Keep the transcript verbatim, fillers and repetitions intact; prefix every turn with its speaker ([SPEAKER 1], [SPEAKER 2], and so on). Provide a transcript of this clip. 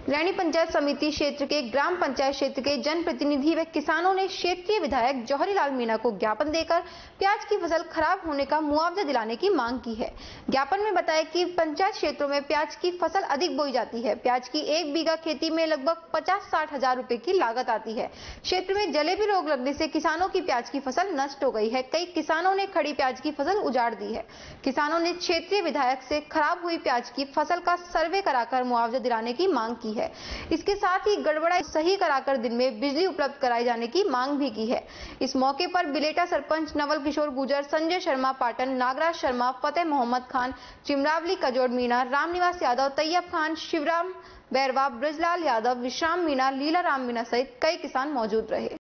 [SPEAKER 1] रैनी पंचायत समिति क्षेत्र के ग्राम पंचायत क्षेत्र के जनप्रतिनिधि व किसानों ने क्षेत्रीय विधायक जौहरी लाल मीणा को ज्ञापन देकर प्याज की फसल खराब होने का मुआवजा दिलाने की मांग की है। ज्ञापन में बताया कि पंचायत क्षेत्रों में प्याज की फसल अधिक बोई जाती है। प्याज की एक बीघा खेती में लगभग पचास साठ हजार रुपए की लागत आती है। क्षेत्र में जलेबी रोग लगने से किसानों की प्याज की फसल नष्ट हो गई है। कई किसानों ने खड़ी प्याज की फसल उजाड़ दी है। किसानों ने क्षेत्रीय विधायक से खराब हुई प्याज की फसल का सर्वे कराकर मुआवजा दिलाने की मांग की है। इसके साथ ही गड़बड़ा सही कराकर दिन में बिजली उपलब्ध कराए जाने की मांग भी की है। इस मौके पर बिलेटा सरपंच नवल किशोर गुजर, संजय शर्मा पाटन, नागराज शर्मा, फतेह मोहम्मद खान, चिमरावली कजोड़ मीणा, रामनिवास यादव, तैयब खान, शिवराम बैरवा, ब्रजलाल यादव, विश्राम मीणा, लीला राम मीणा सहित कई किसान मौजूद रहे।